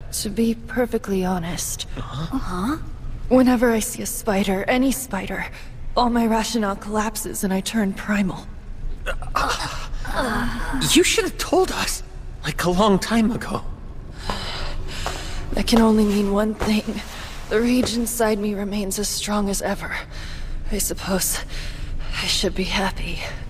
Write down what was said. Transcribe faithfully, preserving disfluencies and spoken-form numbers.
To be perfectly honest, Uh-huh. Uh-huh. whenever I see a spider, any spider, all my rationale collapses and I turn primal. You should have told us, like a long time ago. That can only mean one thing. The rage inside me remains as strong as ever. I suppose I should be happy.